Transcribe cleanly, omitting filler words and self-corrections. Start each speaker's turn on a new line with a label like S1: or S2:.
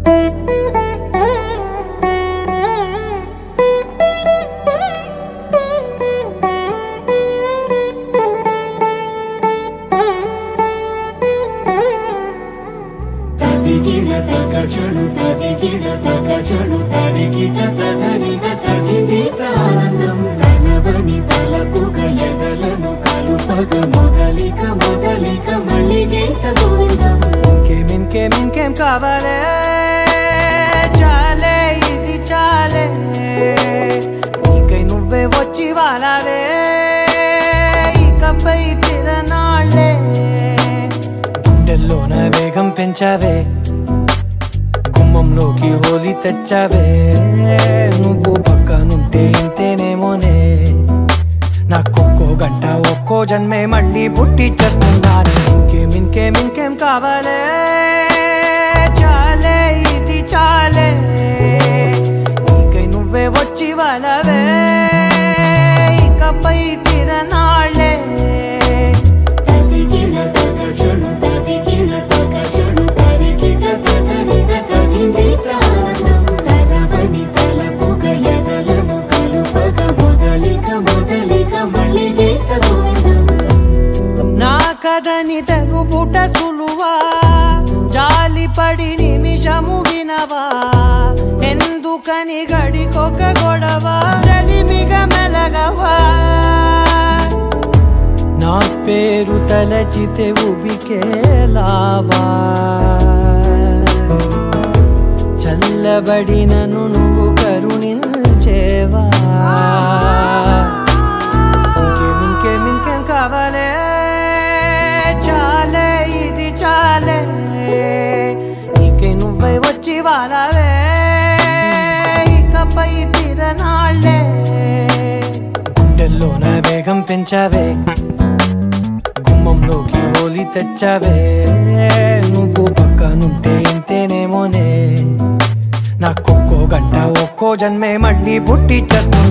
S1: తదిగిడ తగచడు తదిగిడ తగచడు తరిగిట తదరిన తదిదీత ఆనందం తనవని తలపుగ ఎదలను కలుపగ మొదలిక మొదలిక మళ్ళీ గీత గోవిందం ఇంకేం కావాలే చాలే ఇది చాలే నీకై నువ్వే వచ్చి వాలావే ఇకపై తిరనాళ్ళే గుండెల్లోన వేగం పెంచావే గుమ్మంలోకి హోలీ తెచ్చావే నువ్వు పక్కనుంటే ఇంతేనేమోనే నాకొక్కో గంట ఒక్కో జన్మే మళ్ళీ పుట్టి చేస్తున్నాను ఇంకేం కావాలే చాలే ఇది చాలే నీకై నువ్వే వచ్చి వాళ్ళవే ఇకపై తిరనాళ్ళే తదిగిడ తగచడు తదిగిడ తగచడు తరిగిట తదరిన తదిదీత ఆనందం తలవని తలపుగ ఎదలను కలుపగ మొదలిక మొదలిక మళ్ళీ గీత గోవిందం నా కథని తెగుపుట సులువా జాలిపడి నిమిషము వినవా ఎందుకని గడికొక గొడవ రలిమిగ మెలగవా నా పేరు తలచితే ఉబికేలావా చల్లబడినను నువ్వు కరుణించేవా ఇంకేం కావాలే చాలే ఇది చాలే నీకై నువ్వై వచ్చి వాలావే ఇకపై తిరనాళ్ళే గుండెల్లోన వేగం పెంచావే గుమ్మంలోకి హోలీ తెచ్చావే నువ్వు పక్కనుంటే ఇంతేనేమోనే నాకొక్కో గంట ఒక్కో జన్మే మళ్ళీ పుట్టి చేస్తున్నా